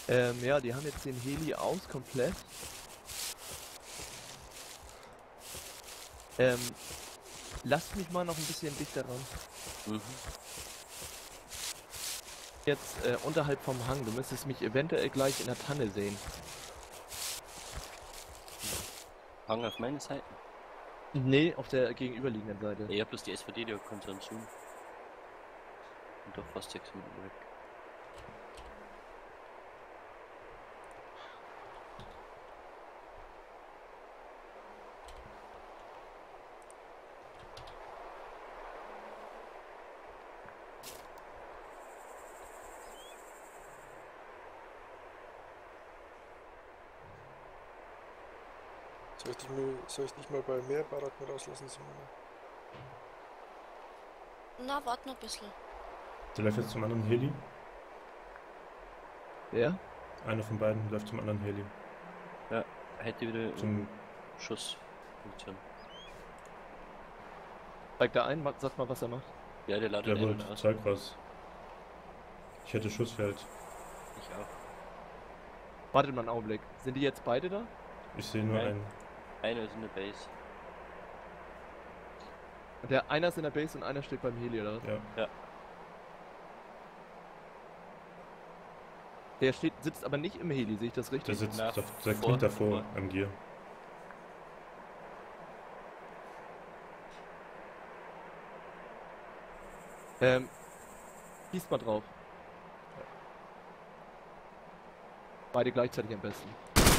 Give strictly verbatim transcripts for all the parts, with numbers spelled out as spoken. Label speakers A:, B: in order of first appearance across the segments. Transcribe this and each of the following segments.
A: Ähm, ja, die haben jetzt den Heli aus, komplett. Ähm, lasst mich mal noch ein bisschen dichter ran.
B: Mhm.
A: Jetzt äh, unterhalb vom Hang, du müsstest mich eventuell gleich in der Tanne sehen.
B: Hang auf meine Seite?
A: Nee, auf der gegenüberliegenden Seite.
B: Ja, bloß die S V D, die kommt dann zu. Und doch fast sechs Minuten weg.
C: Soll ich dich, mal, soll ich dich mal bei mehr Baracken rauslassen, Simone?
D: Na, warte noch ein bisschen.
E: Der läuft jetzt zum anderen Heli.
A: Ja?
E: Einer von beiden läuft zum anderen Heli.
B: Ja, hätte wieder
E: Zum
B: Schussfunktion.
A: Steigt da ein, sag mal, was er macht.
B: Ja, der ladet
E: Der
B: ein und
E: holt
B: aus.
E: Zeug raus. Ich hätte Schussfeld.
B: Ich auch.
A: Wartet mal einen Augenblick. Sind die jetzt beide da?
E: Ich sehe nur
B: Nein.
E: einen.
B: Einer ist in der Base.
A: Der einer ist in der Base und einer steht beim Heli, oder was?
E: Ja.
B: Ja.
A: Der steht, sitzt aber nicht im Heli, sehe ich das
E: Der
A: richtig?
E: sitzt,
B: Na,
E: da, der
B: vor-
E: kniet davor
B: vor.
E: am Gier.
A: Ähm, schießt mal drauf. Beide gleichzeitig am besten.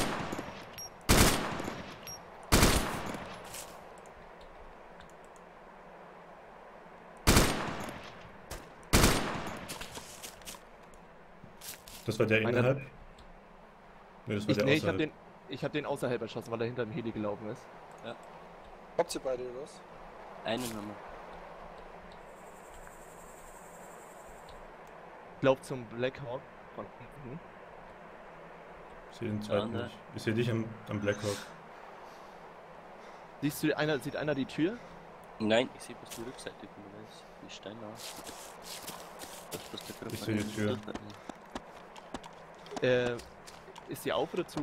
E: Das war der
A: Einer-
E: innerhalb? Ne, das war
A: Ich,
E: der
A: nee, ich hab
E: außerhalb.
A: den, ich hab den außerhalb erschossen, weil er hinter dem Heli gelaufen ist.
C: Habt ihr beide oder was?
B: Einen haben wir.
A: Ich lauf zum Blackhawk von hinten.
E: Ich sehe den zweiten
B: andere.
E: nicht. Ich sehe dich am, am Blackhawk.
A: Siehst du, einer, sieht einer die Tür?
B: Nein, ich sehe bloß die Rückseite von der Base. Die Steine aus. Das ist bloß der Griff
E: Ich
B: an
E: sehe die
B: den
E: Tür.
B: Griff.
A: Äh, ist die auf oder zu?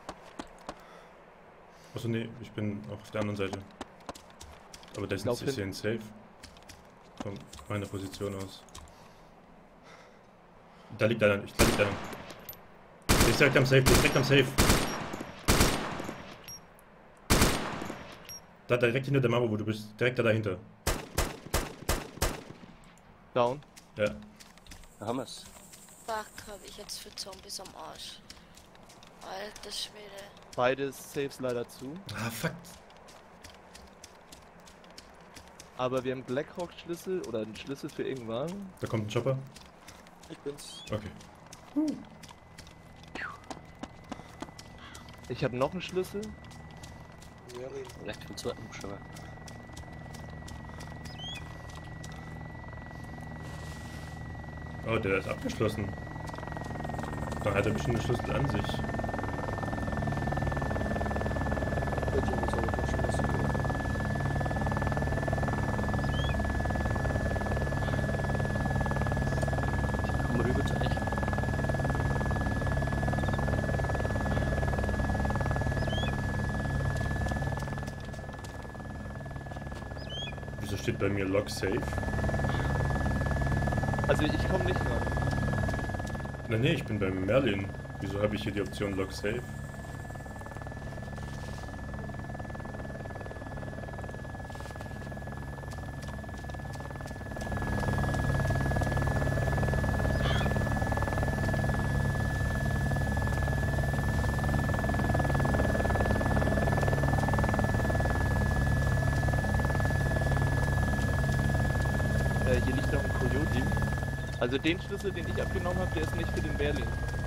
E: Achso, nee, ich bin auch auf der anderen Seite. Aber der
A: Lauf
E: sitzt, ich sehe ihn safe. Von meiner Position aus. Da liegt einer, ich, da liegt einer. Der ist direkt am Safe, der ist direkt am Safe. Da direkt hinter der Mauer, wo du bist. Direkt da dahinter.
A: Down.
E: Ja.
B: Da haben wir's.
D: Fuck, habe ich jetzt für Zombies am Arsch. Alter Schwede.
A: Beide Saves leider zu.
E: Ah, fuck.
A: Aber wir haben Blackhawk-Schlüssel oder einen Schlüssel für irgendwann.
E: Da kommt ein Chopper.
C: Ich bin's.
E: Okay.
A: Ich habe noch einen Schlüssel.
C: Merlin.
B: Vielleicht für den zweiten Hubschrauber.
E: Oh, der ist abgeschlossen. Dann hat er bestimmt den Schlüssel an sich.
C: Der Junge soll doch schon was tun.
B: Komm rüber zu euch.
E: Wieso steht bei mir Lock Safe?
A: Also ich komme nicht ran.
E: Na nee, ich bin beim Merlin. Wieso habe ich hier die Option Lock Safe?
A: Äh, hier liegt noch ein Coyote. Also den Schlüssel, den ich abgenommen habe, der ist nicht für den Merlin.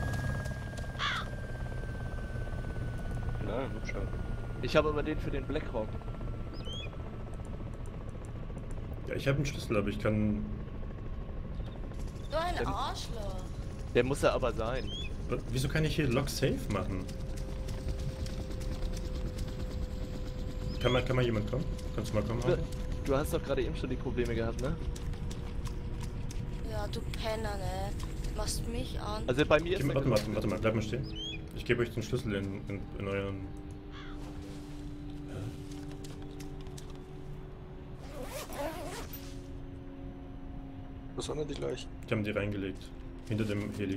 B: Nein, Hubschrauber.
A: Ich habe aber den für den Blackhawk.
E: Ja, ich habe einen Schlüssel, aber ich kann...
D: Du ein
A: Ähm.
D: Arschloch.
A: Der muss er aber sein.
E: Wieso kann ich hier Lock Safe machen? Kann mal, kann mal jemand kommen? Kannst du mal kommen?
A: Du,
E: Harvey?
A: du hast doch gerade eben schon die Probleme gehabt, ne?
D: Ja, du Penner, ne? Machst mich an.
A: Also bei mir ist
E: Gib,
A: er
E: warte,
A: gelockt.
E: warte, warte mal, bleib mal stehen. Ich gebe euch den Schlüssel in, in, in euren...
C: Wo sind denn die Leichen?
E: Die haben die reingelegt. Hinter dem Heli.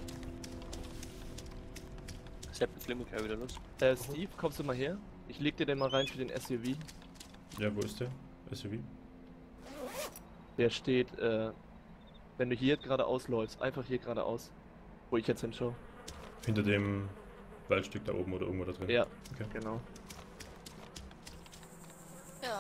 B: Sepp, jetzt legen wir gleich wieder los.
A: Äh, Steve, kommst du mal her? Ich leg dir den mal rein für den S U V.
E: Ja, wo ist der? S U V?
A: Der steht, äh, wenn du hier geradeaus läufst, einfach hier geradeaus. Wo ich jetzt hinschaue.
E: Hinter dem Waldstück da oben oder irgendwo da drin.
A: Ja,
E: Okay.
A: genau.
D: Ja.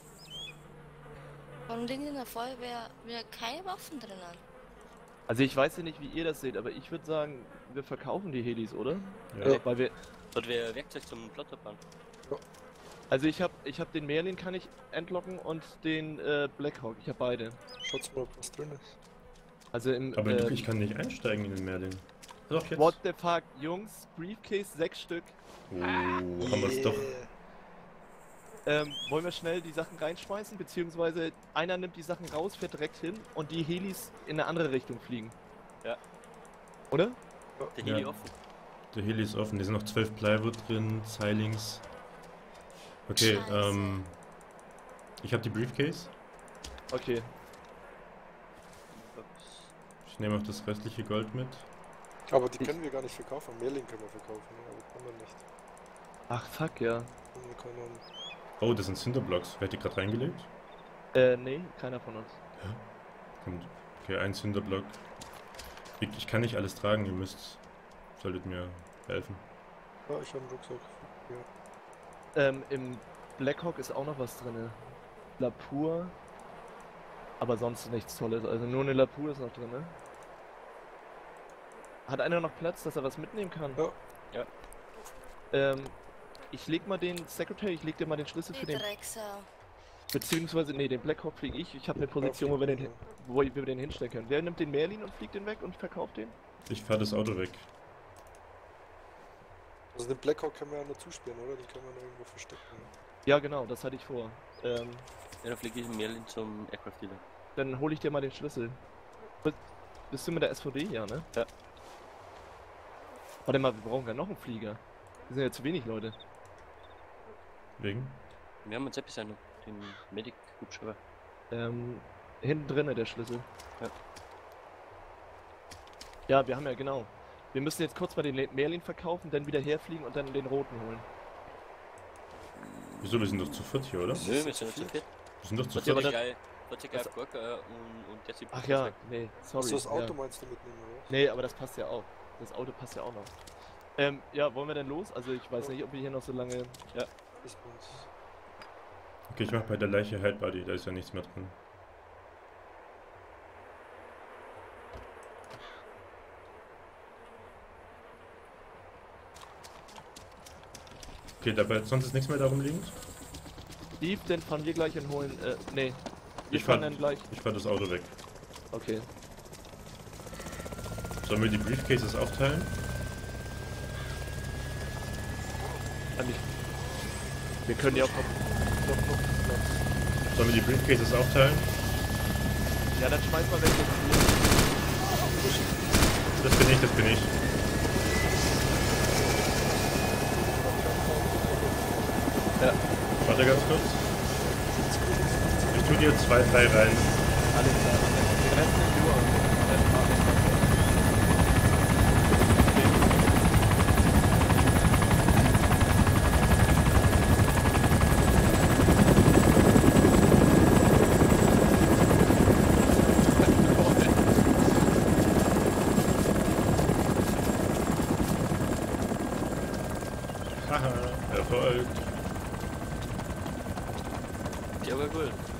D: Warum liegen in der Feuerwehr wieder keine Waffen drinnen?
A: Also ich weiß ja nicht, wie ihr das seht, aber ich würde sagen, wir verkaufen die Helis, oder?
E: Ja.
C: Ja.
A: Weil wir,
B: Dort wäre Werkzeug zum Plotterbauen.
A: also ich habe ich hab den Merlin kann ich entlocken und den äh, Blackhawk. Ich habe beide.
C: Schaut's mal, ob was drin ist.
A: Also im
E: Aber
A: äh,
E: ich kann nicht einsteigen in den Merlin. Doch, jetzt.
A: What the fuck, Jungs, Briefcase, sechs Stück.
E: Oh, haben wir es doch.
A: Ähm, wollen wir schnell die Sachen reinschmeißen, beziehungsweise einer nimmt die Sachen raus, fährt direkt hin und die Helis in eine andere Richtung fliegen.
B: Ja.
A: Oder?
B: Der Heli
E: Ja.
B: offen.
E: Der Heli ist offen. Hier sind noch zwölf Plywood drin, Seilings. Okay,
D: Scheiße.
E: ähm. Ich habe die Briefcase.
A: Okay.
E: Ich nehme auch das restliche Gold mit.
C: Aber die können wir gar nicht verkaufen. Merlin können wir verkaufen, ne? Aber kann man nicht.
A: Ach fuck, ja.
C: Man kann man...
E: Oh, das sind Cinderblocks. Wer hat die gerade reingelegt?
A: Äh, nee, keiner von uns.
E: Kommt. Okay, ein Cinderblock. Ich, ich kann nicht alles tragen, ihr müsst. Solltet mir helfen.
C: Ja, ich habe einen Rucksack. Ja.
A: Ähm, im Blackhawk ist auch noch was drin. Lapur. Aber sonst nichts Tolles. Also nur eine Lapur ist noch drin. Hat einer noch Platz, dass er was mitnehmen kann?
C: Ja.
B: Ja.
A: Ähm, ich leg mal den Secretary, ich leg dir mal den Schlüssel
D: Die
A: für den.
D: Drecksau.
A: Beziehungsweise, nee, den Blackhawk fliege ich. Ich habe eine Position, wo wir, den, wo wir den hinstellen können. Wer nimmt den Merlin und fliegt den weg und verkauft den?
E: Ich fahre das Auto weg.
C: Also den Blackhawk können wir ja nur zusperren, oder? Den können wir noch irgendwo verstecken. Ne?
A: Ja, genau, das hatte ich vor. Ähm,
B: Ja, dann fliege ich im Merlin zum Aircraft Dealer.
A: dann hole ich dir mal den Schlüssel. Bist- Bist du mit der S V D? Ja, ne?
B: Ja.
A: Warte mal, wir brauchen ja noch einen Flieger. Wir sind ja zu wenig Leute.
E: Wegen?
B: Wir haben uns etwas noch, den Medic-Hubschrauber.
A: Ähm, hinten drinne der Schlüssel.
B: Ja.
A: Ja, wir haben ja genau. Wir müssen jetzt kurz mal den Le- Merlin verkaufen, dann wieder herfliegen und dann den roten holen.
E: Wieso? Wir sind doch zu viert hier, oder?
B: Nö, wir sind zu viert.
E: Wir sind doch zu
B: Wird
A: Ja,
B: ja
A: aber
B: gleich, wird ja gleich
A: das-
B: Burger und, und der sieht
A: Ach ja, nee, sorry.
C: Achso, das Auto
A: ja.
C: meinst du mitnehmen, oder?
A: Nee, aber das passt ja auch. Das Auto passt ja auch noch. Ähm, ja, wollen wir denn los? Also ich weiß nicht, ob wir hier noch so lange... Ja,
C: Ist bei uns.
E: Okay, ich mach bei der Leiche Hide Body, da ist ja nichts mehr drin. Okay, dabei sonst ist nichts mehr darum liegend.
A: Steve, den fahren wir gleich und holen... Äh, nee. Wir
E: Ich
A: fahren
E: fahr-
A: dann gleich...
E: Ich fahr das Auto weg.
A: Okay.
E: Sollen wir die Briefcases aufteilen?
A: Kann ich... Wir können ja auch... Noch, noch, noch.
E: Sollen wir die Briefcases aufteilen?
A: Ja, dann schmeiß mal welche.
E: Das bin ich, das bin ich.
A: Ja,
E: Warte ganz kurz. Ich tu dir zwei, drei rein.
A: alles klar. Den Rest nimmst du und den Rest mach ich.
E: Haha, Erfolg.
B: Ja, aber gut.